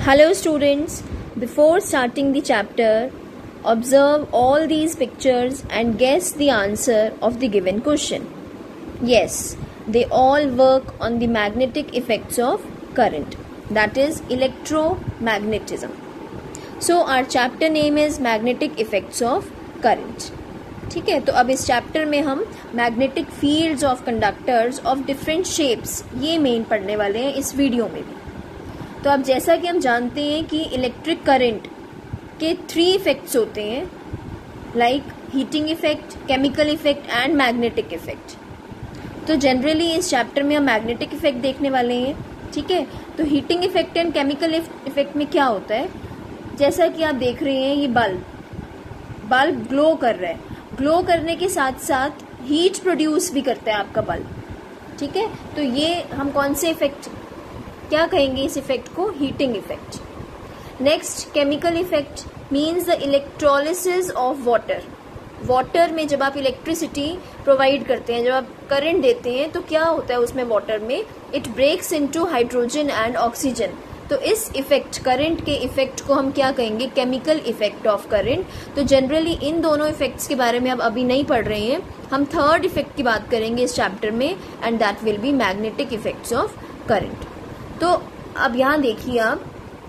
Hello students, before starting the chapter, observe all these pictures and guess the answer of the given question. Yes, they all work on the magnetic effects of current, that is electromagnetism. So our chapter name is magnetic effects of current. ठीक है, तो अब इस chapter में हम magnetic fields of conductors of different shapes ये main पढ़ने वाले हैं इस वीडियो में भी. तो अब जैसा कि हम जानते हैं कि इलेक्ट्रिक करंट के 3 इफेक्ट्स होते हैं, like heating effect, chemical effect and magnetic effect. तो जनरली इस चैप्टर में हम मैग्नेटिक इफेक्ट देखने वाले हैं. ठीक है, तो heating effect and chemical effect में क्या होता है, जैसा कि आप देख रहे हैं ये बल्ब ग्लो कर रहा है. ग्लो करने के साथ साथ हीट प्रोड्यूस भी करता है आपका बल्ब. ठीक है, तो ये हम कौन से इफेक्ट क्या कहेंगे, इस इफेक्ट को heating effect. Next chemical effect means the electrolysis of water. Water में जब आप इलेक्ट्रिसिटी प्रोवाइड करते हैं, जब आप करंट देते हैं, तो क्या होता है उसमें वाटर में, it breaks into hydrogen and oxygen. तो इस इफेक्ट, करंट के इफेक्ट को हम क्या कहेंगे, केमिकल इफेक्ट ऑफ करंट. तो जनरली इन दोनों इफेक्ट्स के बारे में आप अभी नहीं पढ़ रहे हैं, हम थर्ड इफेक्ट की बात करेंगे इस चैप्टर में, and that will be magnetic effects of current. तो अब यहाँ देखिए आप,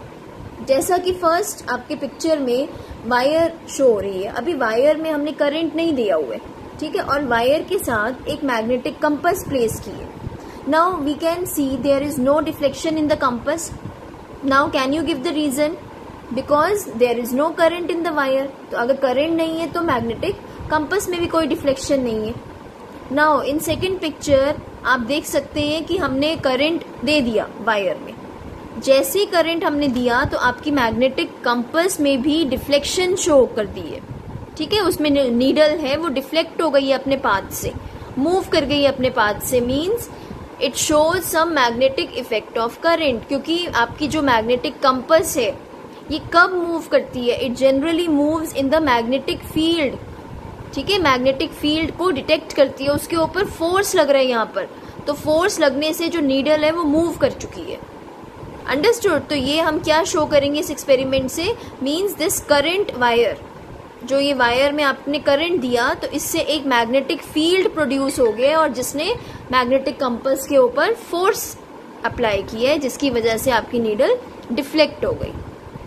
जैसा कि फर्स्ट आपके पिक्चर में वायर शो हो रही है. अभी वायर में हमने करंट नहीं दिया हुआ है, ठीक है, और वायर के साथ एक मैग्नेटिक कंपास प्लेस की है. Now we can see there is no deflection in the compass. Now can you give the reason, because there is no current in the wire. तो अगर करंट नहीं है तो मैग्नेटिक कंपास में भी कोई डिफ्लेक्शन नहीं है. नाउ इन सेकेंड पिक्चर आप देख सकते हैं कि हमने करंट दे दिया वायर में. जैसे करंट हमने दिया तो आपकी मैग्नेटिक कंपास में भी डिफ्लेक्शन शो कर दी है. ठीक है, उसमें नीडल है वो डिफ्लेक्ट हो गई है अपने पाथ से, मूव कर गई है अपने पाथ से. Means it shows some magnetic effect of current, क्योंकि आपकी जो मैग्नेटिक कंपास है ये कब मूव करती है, it generally moves in the magnetic field. ठीक है, मैग्नेटिक फील्ड को डिटेक्ट करती है, उसके ऊपर फोर्स लग रहा है यहाँ पर, तो फोर्स लगने से जो नीडल है वो मूव कर चुकी है. अंडरस्टूड. तो ये हम क्या शो करेंगे इस एक्सपेरिमेंट से, मीन्स दिस करंट वायर, जो ये वायर में आपने करंट दिया तो इससे एक मैग्नेटिक फील्ड प्रोड्यूस हो गया और जिसने मैग्नेटिक कंपास के ऊपर फोर्स अप्लाई की है, जिसकी वजह से आपकी नीडल डिफ्लेक्ट हो गई.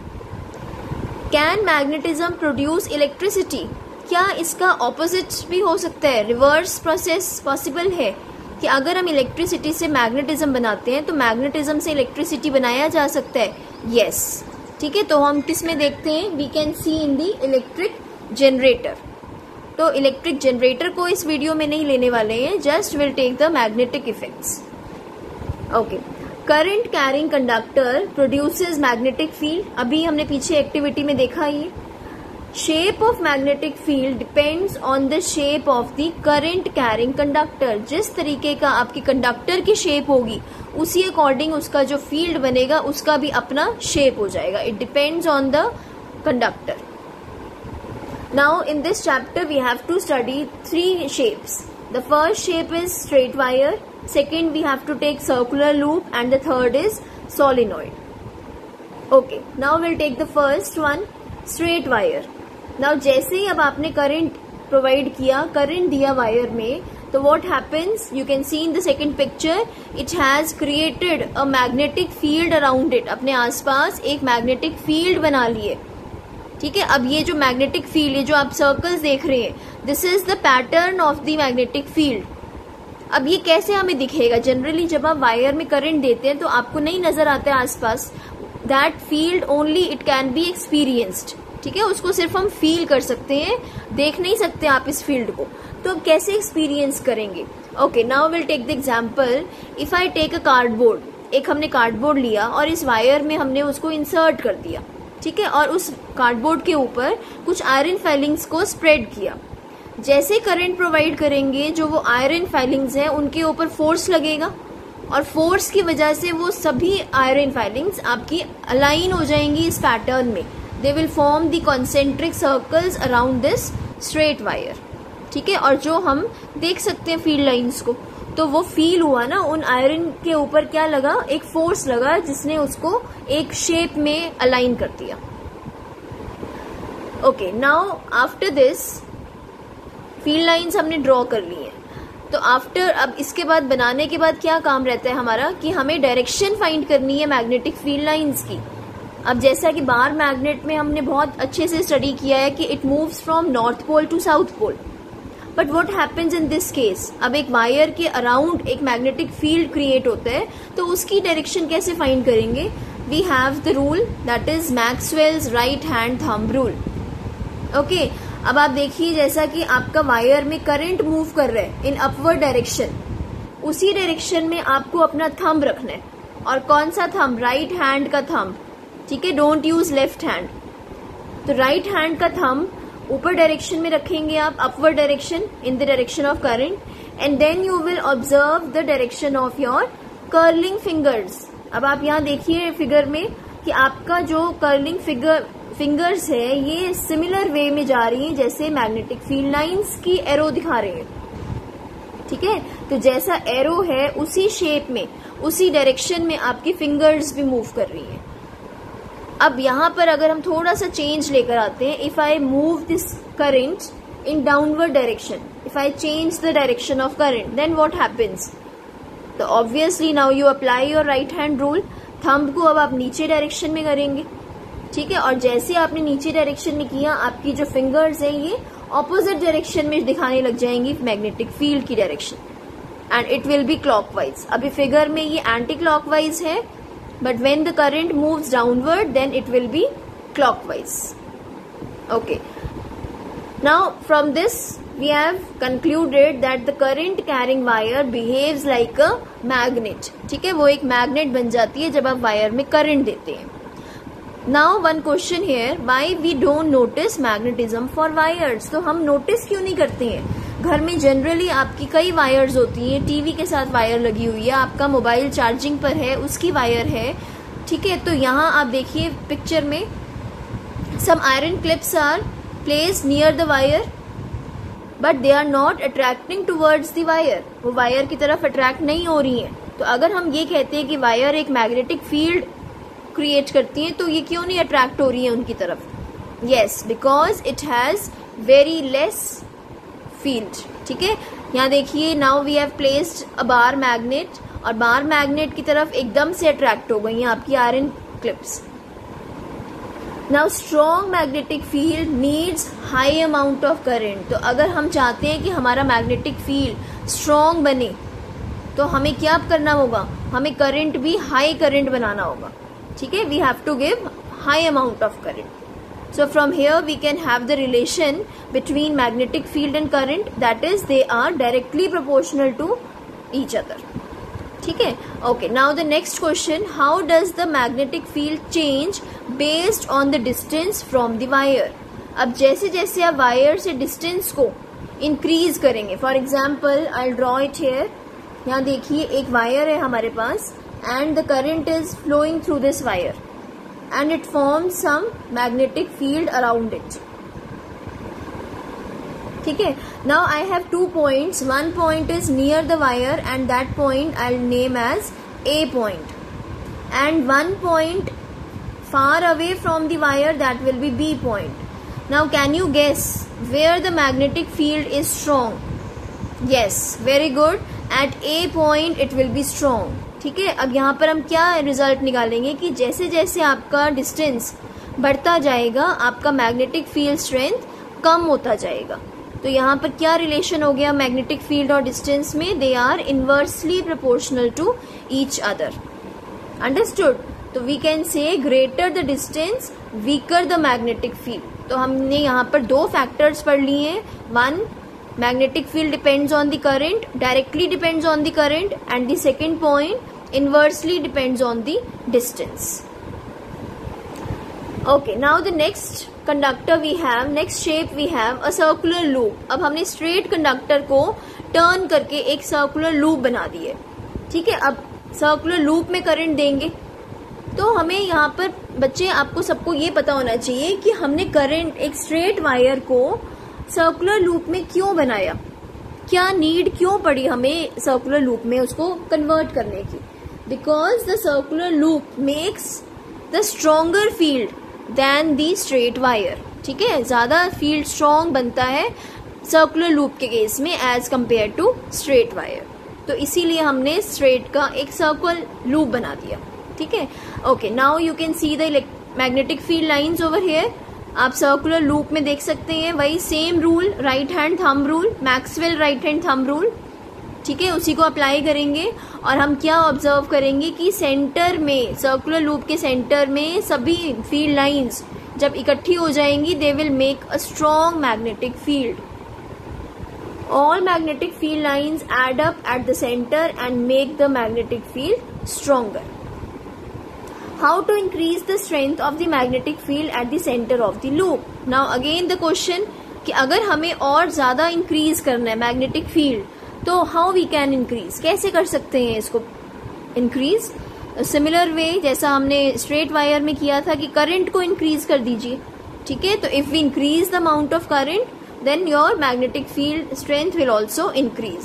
कैन मैग्नेटिज्म प्रोड्यूस इलेक्ट्रिसिटी, क्या इसका ऑपोजिट भी हो सकता है, रिवर्स प्रोसेस पॉसिबल है कि अगर हम इलेक्ट्रिसिटी से मैग्नेटिज्म बनाते हैं तो मैग्नेटिज्म से इलेक्ट्रिसिटी बनाया जा सकता है. यस. ठीक है, तो हम किस में देखते हैं, we can see in the electric generator. तो इलेक्ट्रिक जनरेटर को इस वीडियो में नहीं लेने वाले हैं, just will take the magnetic effects. Okay, current carrying conductor produces magnetic field. अभी हमने पीछे एक्टिविटी में देखा ये. Shape of magnetic field depends on the shape of the current carrying conductor. जिस तरीके का आपकी कंडक्टर की शेप होगी उसी अकॉर्डिंग उसका जो फील्ड बनेगा उसका भी अपना शेप हो जाएगा. It depends on the conductor. Now in this chapter we have to study 3 shapes. The first shape is straight wire, second we have to take circular loop and the third is solenoid. Okay, now will take the first one, straight wire. Now जैसे ही अब आपने current provide किया, current दिया wire में, तो what happens, you can see in the second picture, it has created a magnetic field around it. अपने आसपास एक मैग्नेटिक फील्ड बना लिए. ठीक है, अब ये जो मैग्नेटिक फील्ड, ये जो आप सर्कल्स देख रहे हैं, this is the pattern of the magnetic field. अब ये कैसे हमें दिखेगा, जनरली जब आप वायर में करंट देते हैं तो आपको नहीं नजर आता है आसपास. That field only it can be experienced. ठीक है, उसको सिर्फ हम फील कर सकते हैं, देख नहीं सकते आप इस फील्ड को. तो अब कैसे एक्सपीरियंस करेंगे. Okay, now will take the example. If I take a cardboard, एक हमने कार्डबोर्ड लिया और इस वायर में हमने उसको इंसर्ट कर दिया. ठीक है, और उस कार्डबोर्ड के ऊपर कुछ आयरन फाइलिंग्स को स्प्रेड किया. जैसे करंट प्रोवाइड करेंगे, जो वो आयरन फाइलिंग्स है उनके ऊपर फोर्स लगेगा और फोर्स की वजह से वो सभी आयरन फाइलिंग्स आपकी अलाइन हो जाएंगी इस पैटर्न में. They will form the concentric circles around this straight wire. ठीक है, और जो हम देख सकते हैं फील्ड लाइंस को, तो वो फील हुआ ना, उन आयरन के ऊपर क्या लगा, एक फोर्स लगा जिसने उसको एक शेप में अलाइन कर दिया. Okay, now after this field lines हमने ड्रॉ कर ली है. तो आफ्टर, अब इसके बाद बनाने के बाद क्या काम रहता है हमारा कि हमें डायरेक्शन फाइंड करनी है मैग्नेटिक फील्ड लाइंस की. अब जैसा कि बार मैग्नेट में हमने बहुत अच्छे से स्टडी किया है कि it moves from north pole to south pole. But what happens in this case, अब एक वायर के अराउंड एक मैग्नेटिक फील्ड क्रिएट होता है, तो उसकी डायरेक्शन कैसे फाइंड करेंगे. We have the rule that is Maxwell's right hand thumb rule. Okay, अब आप देखिए जैसा कि आपका वायर में करंट मूव कर रहा है इन अपवर्ड डायरेक्शन, उसी डायरेक्शन में आपको अपना थंब रखना है. और कौन सा थंब, राइट हैंड का थंब. ठीक है, डोंट यूज लेफ्ट हैंड. तो राइट हैंड का थंब ऊपर डायरेक्शन में रखेंगे आप, upward direction, in the direction of current, and then you will observe the direction of your curling fingers. अब आप यहाँ देखिए फिगर में कि आपका जो कर्लिंग फिंगर्स है ये सिमिलर वे में जा रही हैं जैसे मैग्नेटिक फील्ड लाइंस की एरो दिखा रहे हैं. ठीक है, तो जैसा एरो है उसी शेप में, उसी डायरेक्शन में आपकी फिंगर्स भी मूव कर रही हैं. अब यहाँ पर अगर हम थोड़ा सा चेंज लेकर आते हैं, if I move this current in downward direction, if I change the direction of current, then what happens. तो obviously now you apply your right hand rule. Thumb को अब आप नीचे डायरेक्शन में करेंगे. ठीक है, और जैसे आपने नीचे डायरेक्शन में किया, आपकी जो फिंगर्स है ये ऑपोजिट डायरेक्शन में दिखाने लग जाएंगी मैग्नेटिक फील्ड की direction, and it will be clockwise. अभी फिगर में ये एंटी क्लॉकवाइज है, but when the current moves downward then it will be clockwise. Okay, now from this we have concluded that the current carrying wire behaves like a magnet. ठीक है, वो एक magnet बन जाती है जब आप वायर में करंट देते हैं. Now one question here, why we don't notice magnetism for wires. तो हम नोटिस क्यों नहीं करते हैं. घर में जनरली आपकी कई वायर्स होती हैं, टीवी के साथ वायर लगी हुई है, आपका मोबाइल चार्जिंग पर है उसकी वायर है. ठीक है, तो यहाँ आप देखिए पिक्चर में some iron clips are placed near the wire but they are not attracting towards the wire. वो वायर की तरफ अट्रैक्ट नहीं हो रही हैं. तो अगर हम ये कहते हैं कि वायर एक मैग्नेटिक फील्ड क्रिएट करती हैं, तो ये क्यों नहीं अट्रैक्ट हो रही है उनकी तरफ. Yes, because it has very less field. ठीक है, यहाँ देखिए now we have placed a bar magnet, और बार मैग्नेट की तरफ एकदम से अट्रैक्ट हो गई हैं आपकी iron clips. Now strong magnetic field needs high amount of current. तो अगर हम चाहते हैं कि हमारा मैग्नेटिक फील्ड स्ट्रॉन्ग बने तो हमें क्या करना होगा, हमें करंट भी हाई करंट बनाना होगा. ठीक है, we have to give high amount of current. So from here we can have the relation between magnetic field and current, that is they are directly proportional to each other. ठीक है, okay. Now the next question, how does the magnetic field change based on the distance from the wire. अब जैसे जैसे आप wire से distance को increase करेंगे, for example I draw it here. यहाँ देखिए एक वायर है हमारे पास and the current is flowing through this wire and it forms some magnetic field around it. ठीक है, now I have 2 points. One point is near the wire and that point I'll name as A point, and one point far away from the wire, that will be B point. Now can you guess where the magnetic field is strong? Yes, very good. At A point it will be strong. ठीक है, अब यहाँ पर हम क्या result निकालेंगे कि जैसे जैसे आपका डिस्टेंस बढ़ता जाएगा आपका मैग्नेटिक फील्ड स्ट्रेंथ कम होता जाएगा. तो यहाँ पर क्या रिलेशन हो गया मैग्नेटिक फील्ड और डिस्टेंस में, they are inversely proportional to each other. Understood. तो we can say greater the distance weaker the magnetic field. तो हमने यहाँ पर 2 फैक्टर्स पढ़ लिए हैं. One, magnetic field depends on the current, directly depends on the current, and the second point inversely depends on the distance. Okay, now the next conductor we have, next shape we have a circular loop. अब हमने straight conductor को turn करके एक circular loop बना दी है. ठीक है, अब circular loop में current देंगे तो हमें यहाँ पर बच्चे आपको सबको ये पता होना चाहिए कि हमने करंट एक स्ट्रेट वायर को सर्कुलर लूप में क्यों बनाया, क्या नीड क्यों पड़ी हमें सर्कुलर लूप में उसको कन्वर्ट करने की? Because the circular loop makes the stronger field than the straight wire. ठीक है, ज्यादा फील्ड स्ट्रॉन्ग बनता है सर्कुलर लूप के केस में as compare to straight wire. तो इसीलिए हमने स्ट्रेट का एक सर्कुलर लूप बना दिया. ठीक है, okay. Now you can see the magnetic field lines over here. आप सर्कुलर लूप में देख सकते हैं वही same rule, right hand thumb rule, Maxwell right hand thumb rule. ठीक है, उसी को अप्लाई करेंगे और हम क्या ऑब्जर्व करेंगे कि सेंटर में, सर्कुलर लूप के सेंटर में सभी फील्ड लाइंस जब इकट्ठी हो जाएंगी they will make a strong magnetic field. All magnetic field lines add up at the center and make the magnetic field stronger. How to increase the strength of the magnetic field at the center of the loop? Now again the question कि अगर हमें और ज्यादा increase करना है magnetic field तो how we can increase, कैसे कर सकते हैं इसको इंक्रीज? सिमिलर वे जैसा हमने स्ट्रेट वायर में किया था कि करंट को इंक्रीज कर दीजिए. ठीक है, तो if we increase the amount of current then your magnetic field strength will also increase.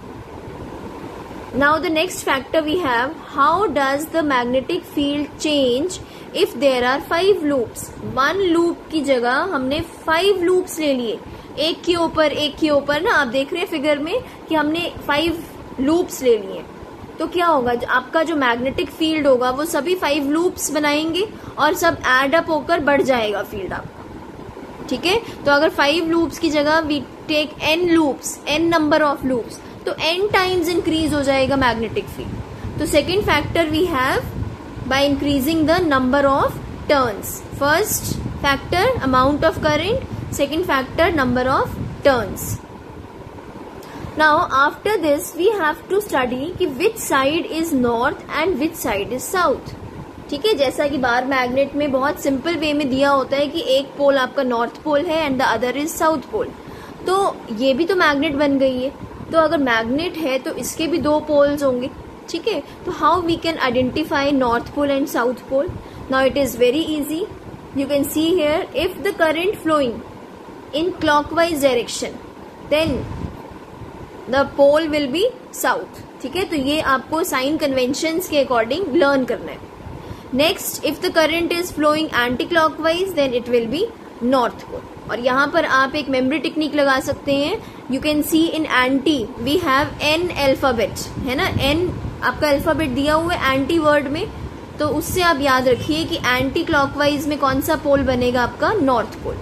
Now the next factor we have, how does the magnetic field change if there are 5 loops? One loop की जगह हमने 5 loops ले लिए, एक के ऊपर ना. आप देख रहे हैं फिगर में कि हमने 5 loops ले लिए. तो क्या होगा, आपका जो मैग्नेटिक फील्ड होगा वो सभी 5 loops बनाएंगे और सब एड अप होकर बढ़ जाएगा फील्ड आपका. ठीक है, तो अगर 5 लूप्स की जगह we take n loops, n number of loops, तो n टाइम्स इंक्रीज हो जाएगा मैग्नेटिक फील्ड. तो second factor we have by increasing the number of turns. First factor amount of current, second factor number of turns. Now after this we have to study कि which side is north and which side is south. ठीक है, जैसा कि bar magnet में बहुत simple way में दिया होता है कि एक पोल आपका नॉर्थ पोल है and the other is south pole. तो ये भी तो मैग्नेट बन गई है. तो अगर मैग्नेट है तो इसके भी 2 पोल्स होंगे. ठीक है, तो how we can identify north pole and south pole? Now it is very easy. You can see here, if the current flowing in clockwise direction then the pole will be south. ठीक है, तो ये आपको sign conventions के according learn करना है. Next, if the current is flowing anti clockwise then it will be north pole. और यहाँ पर आप एक मेमोरी टेक्निक लगा सकते हैं. You can see in anti we have n alphabet, है ना, n आपका अल्फाबेट दिया हुआ है एंटी वर्ड में. तो उससे आप याद रखिए कि एंटी क्लॉकवाइज में कौन सा पोल बनेगा आपका, north pole.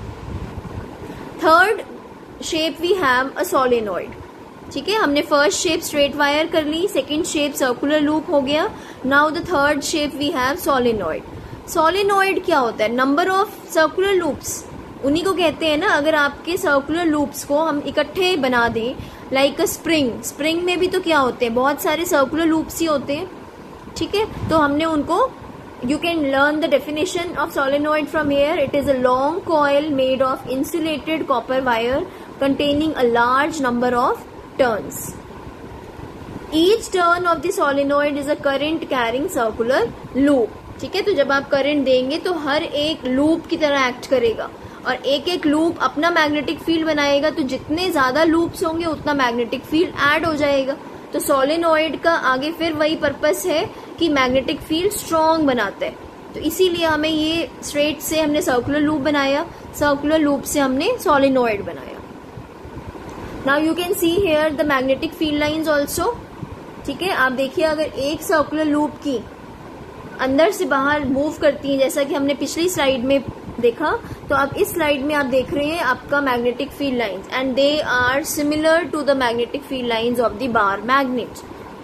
Third shape we have a solenoid. ठीक है, हमने फर्स्ट शेप स्ट्रेट वायर कर ली, सेकंड शेप सर्कुलर लूप हो गया. Now the third shape we have solenoid. Solenoid क्या होता है? नंबर ऑफ सर्कुलर लूप्स, उन्हीं को कहते हैं ना. अगर आपके सर्कुलर लूप्स को हम इकट्ठे बना दें लाइक अ स्प्रिंग में भी तो क्या होते हैं, बहुत सारे सर्कुलर लूप्स ही होते हैं. ठीक है, तो हमने उनको, you can learn the definition of solenoid from here. It is a long coil made of insulated copper wire containing a large number of turns. Each turn of the solenoid is a current carrying circular loop. ठीक है, तो जब आप current देंगे तो हर एक loop की तरह एक्ट करेगा और एक एक लूप अपना मैग्नेटिक फील्ड बनाएगा. तो जितने ज्यादा लूप्स होंगे उतना मैग्नेटिक फील्ड ऐड हो जाएगा. तो सोलेनॉइड का आगे फिर वही पर्पस है कि मैग्नेटिक फील्ड स्ट्रॉन्ग बनाता है. तो इसीलिए हमें ये स्ट्रेट से हमने सर्कुलर लूप बनाया, सर्कुलर लूप से हमने सोलेनॉइड बनाया. Now you can see here the magnetic field lines also. ठीक है, आप देखिए अगर एक सर्कुलर लूप की अंदर से बाहर मूव करती है जैसा कि हमने पिछली स्लाइड में देखा, तो आप इस स्लाइड में आप देख रहे हैं आपका magnetic field lines and they are similar to the magnetic field lines of the bar magnet.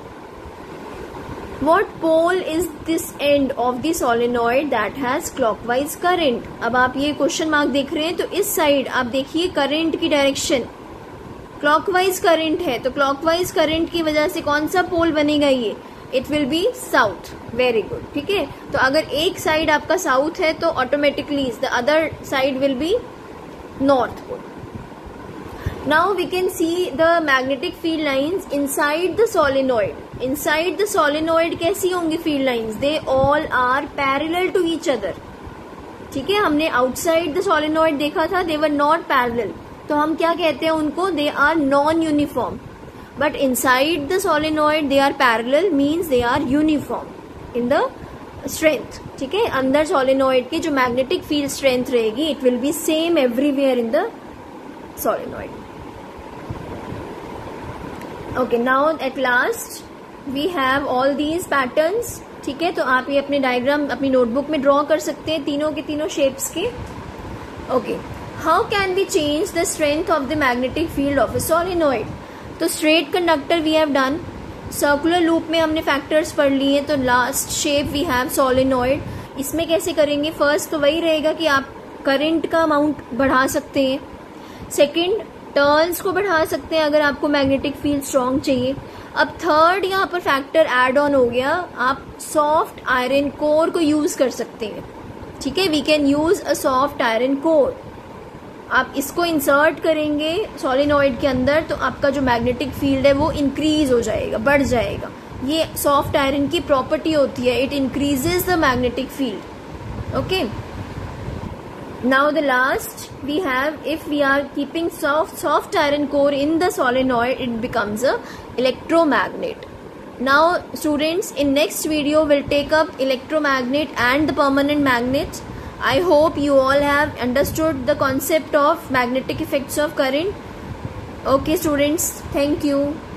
What pole is this end of the solenoid that has clockwise current? अब आप ये क्वेश्चन मार्क देख रहे हैं, तो इस साइड आप देखिए करंट की डायरेक्शन क्लॉकवाइज करंट है, तो क्लॉकवाइज करंट की वजह से कौन सा पोल बनेगा ये, it will be south. Very good. ठीक है, तो अगर एक साइड आपका साउथ है तो automatically the other side will be north pole. Now we can see the magnetic field lines inside the solenoid. Inside the solenoid कैसी होंगी field lines? They all are parallel to each other. ठीक है, हमने outside the solenoid देखा था, दे were not parallel. तो हम क्या कहते हैं उनको, they are non uniform. But inside the solenoid they are parallel, means they are uniform in the strength. ठीक है, अंदर सोलेनॉइड की जो मैग्नेटिक फील्ड स्ट्रेंथ रहेगी, it will be same everywhere in the solenoid. Okay, now at last we have all these patterns. ठीक है, तो आप ये अपने डायग्राम अपनी नोटबुक में ड्रॉ कर सकते हैं तीनों के तीनों शेप्स के. Okay, how can we change the strength of the magnetic field of a solenoid. तो straight conductor we have done, circular loop में हमने फैक्टर्स पढ़ लिए. तो last shape we have solenoid. इसमें कैसे करेंगे, फर्स्ट तो वही रहेगा कि आप करंट का अमाउंट बढ़ा सकते हैं. सेकंड, टर्न्स को बढ़ा सकते हैं अगर आपको मैग्नेटिक फील्ड स्ट्रांग चाहिए. अब थर्ड यहाँ पर फैक्टर एड ऑन हो गया, आप सॉफ्ट आयरन कोर को यूज कर सकते हैं. ठीक है, we can use a soft iron core. आप इसको इंसर्ट करेंगे सोलेनॉइड के अंदर तो आपका जो मैग्नेटिक फील्ड है वो इंक्रीज हो जाएगा, बढ़ जाएगा. ये सॉफ्ट आयरन की प्रॉपर्टी होती है, it increases the magnetic field. Okay, now the last we have, if we are keeping soft iron core in the solenoid, it becomes a electromagnet. Now students, in next video we'll take up electromagnet and the permanent magnet. I hope you all have understood the concept of magnetic effects of current. Okay students, thank you.